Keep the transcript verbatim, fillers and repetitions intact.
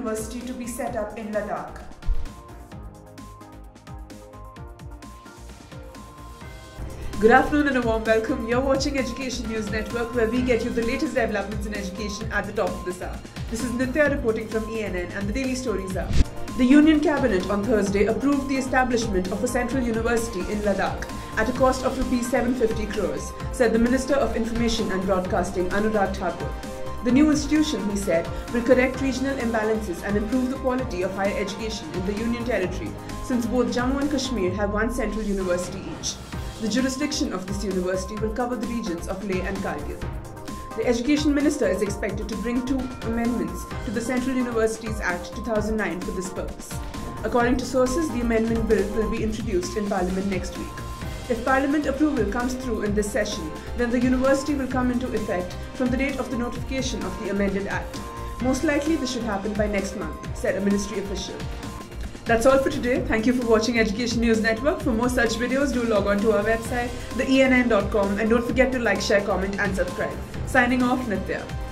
University to be set up in Ladakh. Good afternoon and a warm welcome. You're watching Education News Network, where we get you the latest developments in education at the top of this hour. This is Nitya reporting from E N N, and the daily stories are: the Union Cabinet on Thursday approved the establishment of a central university in Ladakh at a cost of rupees seven hundred fifty crores, said the Minister of Information and Broadcasting Anurag Thakur. The new institution, he said, will correct regional imbalances and improve the quality of higher education in the Union Territory, since both Jammu and Kashmir have one central university each. The jurisdiction of this university will cover the regions of Leh and Kargil. The Education Minister is expected to bring two amendments to the Central Universities Act two thousand nine for this purpose. According to sources, the amendment bill will be introduced in Parliament next week. If Parliament approval comes through in this session, then the university will come into effect from the date of the notification of the amended Act. Most likely this should happen by next month, said a ministry official. That's all for today. Thank you for watching Education News Network. For more such videos, do log on to our website, the E N N dot com, and don't forget to like, share, comment and subscribe. Signing off, Nitya.